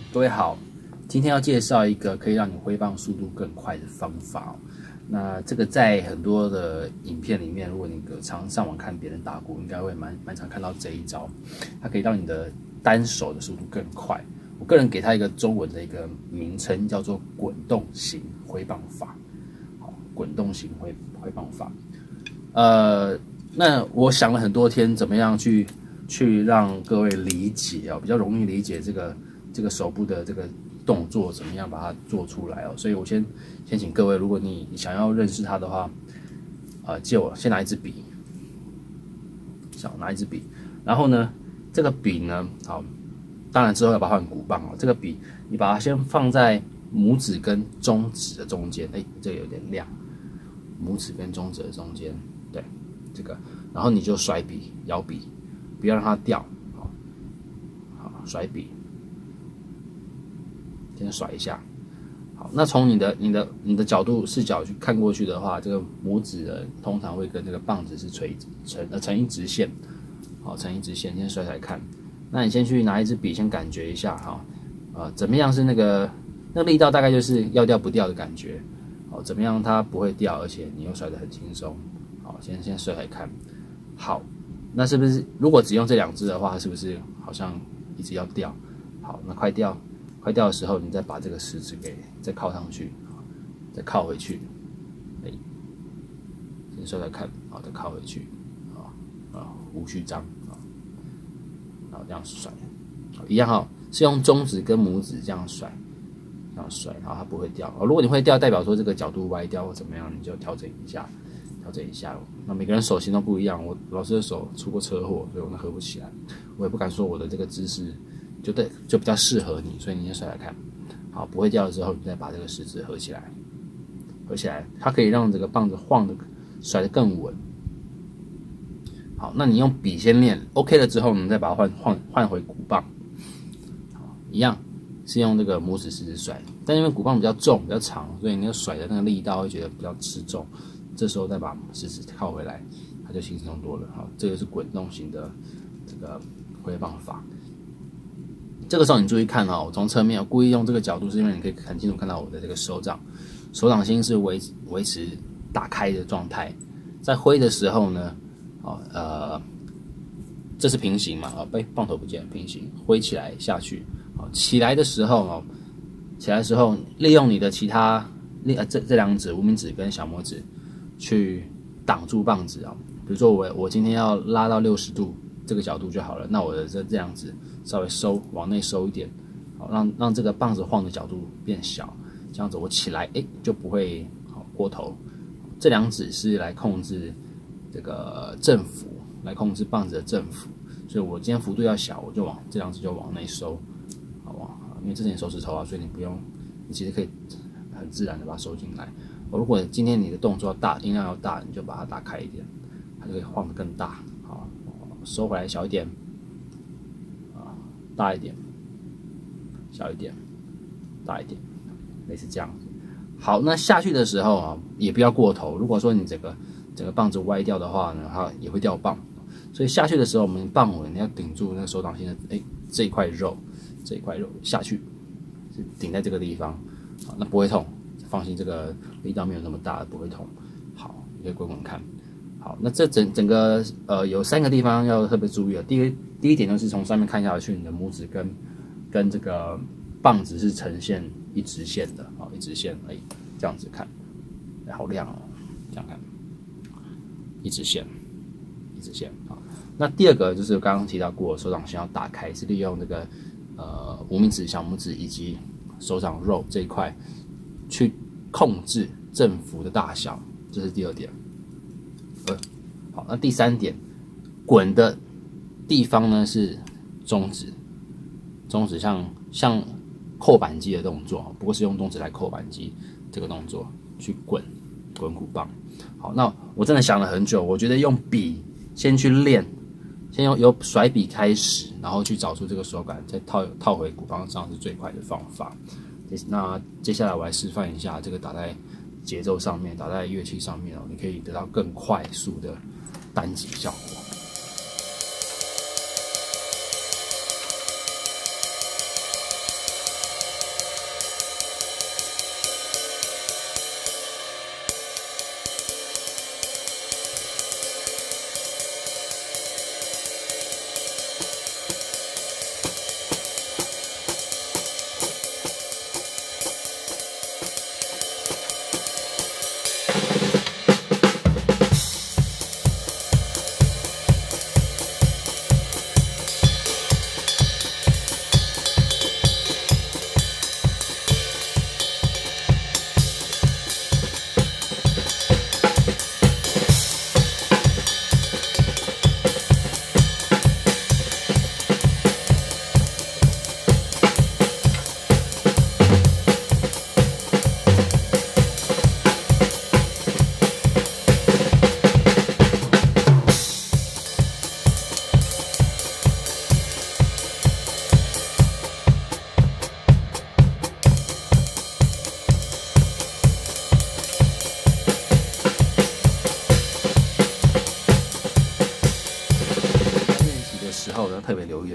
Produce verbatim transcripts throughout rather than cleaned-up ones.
各位好，今天要介绍一个可以让你挥棒速度更快的方法。那这个在很多的影片里面，如果你常上网看别人打鼓，应该会蛮蛮常看到这一招。它可以让你的单手的速度更快。我个人给它一个中文的一个名称，叫做滚动型挥棒法。好，滚动型挥挥棒法。呃，那我想了很多天，怎么样去去让各位理解哦，比较容易理解这个。这个手部的这个动作怎么样把它做出来哦？所以我先先请各位，如果你想要认识它的话，呃，借我先拿一支笔，想拿一支笔，然后呢，这个笔呢，好，当然之后要把它换鼓棒哦。这个笔你把它先放在拇指跟中指的中间，哎，这个有点亮，拇指跟中指的中间，对，这个，然后你就甩笔，摇笔，不要让它掉，好，好，甩笔。先甩一下，好，那从你的、你的、你的角度视角去看过去的话，这个拇指呢通常会跟这个棒子是垂成呃成一直线，好，成一直线，先甩甩看。那你先去拿一支笔，先感觉一下哈，呃，怎么样是那个那个力道大概就是要掉不掉的感觉，好，怎么样它不会掉，而且你又甩得很轻松，好，先先甩甩看，好，那是不是如果只用这两支的话，是不是好像一直要掉？好，那快掉。快掉的时候，你再把这个食指给再靠上去，再靠回去，哎，先甩甩看，好，再靠回去，啊啊，无序章啊，然后这样甩，一样哈，是用中指跟拇指这样甩，这样甩，然后它不会掉。如果你会掉，代表说这个角度歪掉或怎么样，你就调整一下，调整一下。那每个人手型都不一样，我老师的手出过车祸，所以我合不起来，我也不敢说我的这个姿势。就对，就比较适合你，所以你先甩来看，好，不会掉的时候，你再把这个食指合起来，合起来，它可以让这个棒子晃的甩得更稳。好，那你用笔先练 ，OK 了之后，你再把它换换换回鼓棒，好，一样是用这个拇指食指甩，但因为鼓棒比较重、比较长，所以你要甩的那个力道会觉得比较吃重，这时候再把食指靠回来，它就轻松多了。好，这个是滚动型的这个挥棒法。这个时候你注意看哦，我从侧面我故意用这个角度，是因为你可以很清楚看到我的这个手掌，手掌心是维维持打开的状态。在挥的时候呢，哦呃，这是平行嘛，啊、哦，被棒头不见平行，挥起来下去，哦，起来的时候哦，起来的时候利用你的其他利呃这这两指无名指跟小拇指去挡住棒子啊、哦。比如说我我今天要拉到六十度这个角度就好了，那我的这这样子。稍微收往内收一点，好，让让这个棒子晃的角度变小，这样子我起来，哎，就不会好过头。这两指是来控制这个振幅，来控制棒子的振幅，所以我今天幅度要小，我就往这两指就往内收，好往，因为这是你手指头啊，所以你不用，你其实可以很自然的把它收进来。如果今天你的动作要大，音量要大，你就把它打开一点，它就可以晃得更大，好，收回来小一点。大一点，小一点，大一点，类似这样子。好，那下去的时候啊，也不要过头。如果说你整个整个棒子歪掉的话呢，它也会掉棒。所以下去的时候，我们棒尾你要顶住那个手掌心的哎这一块肉，这一块肉下去，是顶在这个地方，好，那不会痛，放心，这个力道没有那么大，不会痛。好，你可以滚滚看。好，那这整整个呃有三个地方要特别注意的。第一第一点就是从上面看下去，你的拇指跟跟这个棒子是呈现一直线的，好，一直线，哎，这样子看，哎，好亮哦，这样看，一直线，一直线，好。那第二个就是刚刚提到过，手掌心要打开，是利用这个呃无名指、小拇指以及手掌肉这一块去控制振幅的大小，这是第二点。好，那第三点，滚的地方呢是中指，中指像像扣扳机的动作，不过是用中指来扣扳机这个动作去滚滚鼓棒。好，那我真的想了很久，我觉得用笔先去练，先用由甩笔开始，然后去找出这个手感，再套套回鼓棒上是最快的方法。那接下来我来示范一下这个打在节奏上面，打在乐器上面哦，你可以得到更快速的单击效果。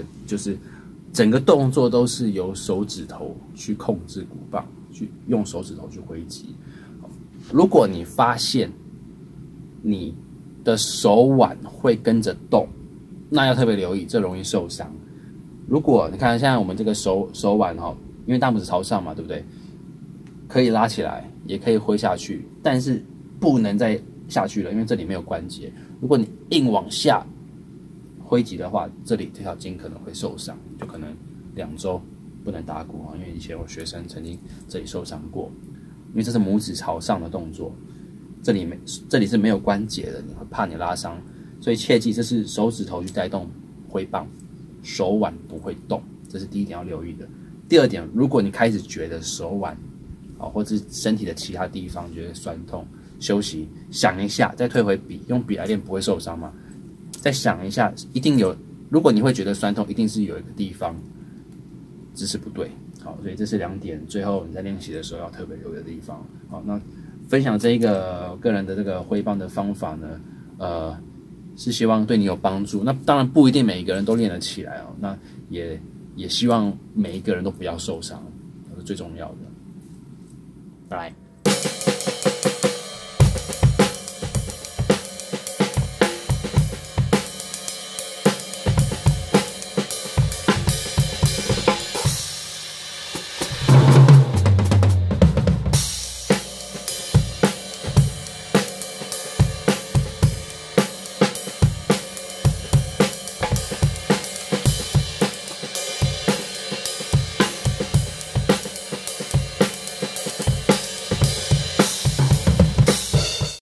就是整个动作都是由手指头去控制鼓棒，去用手指头去挥击。如果你发现你的手腕会跟着动，那要特别留意，这容易受伤。如果你看现在我们这个手手腕哈，因为大拇指朝上嘛，对不对？可以拉起来，也可以挥下去，但是不能再下去了，因为这里没有关节。如果你硬往下挥击的话，这里这条筋可能会受伤，就可能两周不能打鼓啊。因为以前有学生曾经这里受伤过，因为这是拇指朝上的动作，这里没这里是没有关节的，你会怕你拉伤，所以切记这是手指头去带动挥棒，手腕不会动，这是第一点要留意的。第二点，如果你开始觉得手腕啊，或者是身体的其他地方觉得酸痛，休息想一下，再退回笔，用笔来练不会受伤吗？再想一下，一定有。如果你会觉得酸痛，一定是有一个地方姿势不对。好，所以这是两点，最后你在练习的时候要特别留意的地方。好，那分享这一个个人的这个挥棒的方法呢，呃，是希望对你有帮助。那当然不一定每一个人都练得起来哦，那也也希望每一个人都不要受伤，这是最重要的。拜拜。